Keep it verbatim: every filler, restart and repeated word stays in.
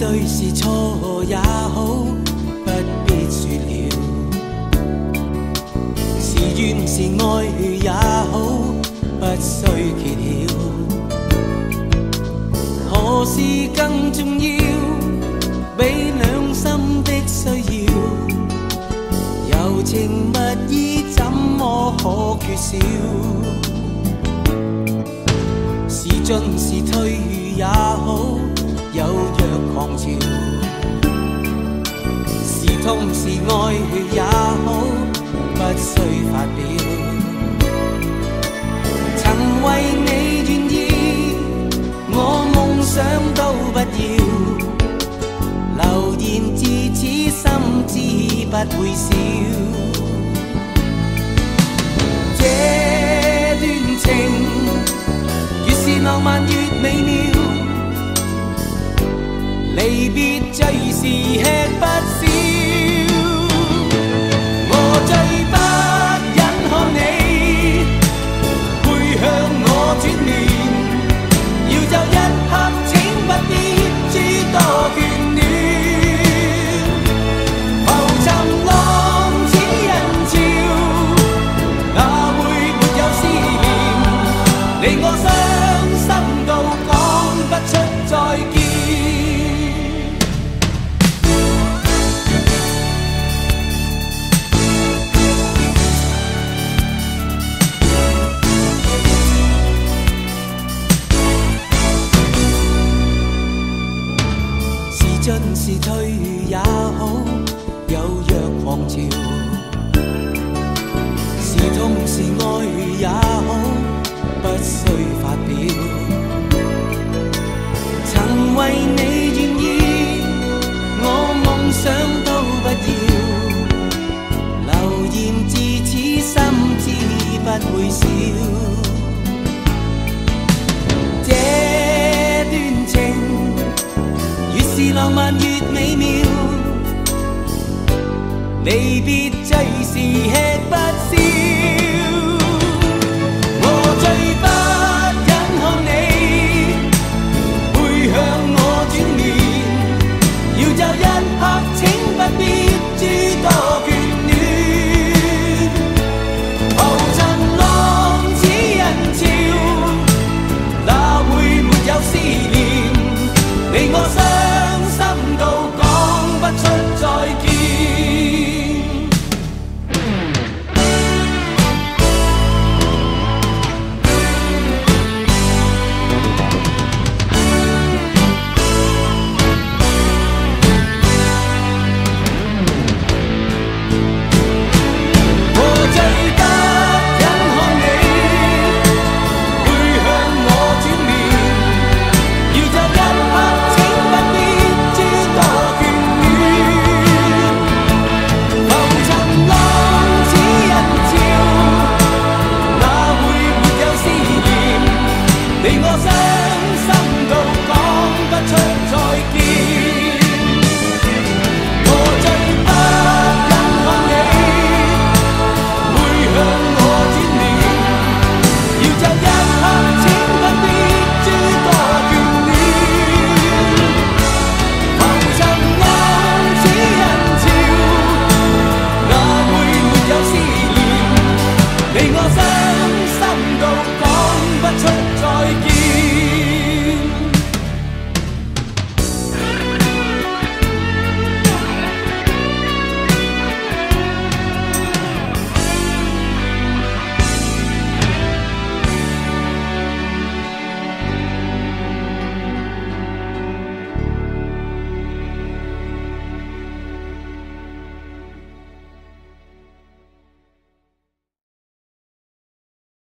对是错也好，不必说了。是怨是爱也好，不需揭晓。何事更重要？比两心的需要，柔情蜜意怎么可缺少？是进是退也好，有若狂潮。是痛是爱也好，不需發表。曾為你願意，我夢想都不要。流言自此心知不會少。這段情越是浪漫越美妙，離別最是吃不消。我最不忍看你背向我轉面，要就一刻請不必諸多眷戀。浮沉浪似人潮，哪會沒有思念？令我傷心到講不出再見。進是退也好，有若狂潮。是痛是愛也好，不需發表。曾為你願意，我夢想都不要。流言自此心知不會少。這段情是浪漫越美妙，離別最是吃不消。我最不忍看你背向我轉面，要就一刻請不必諸多眷戀。浮沉浪似人潮，哪會沒有思念？你我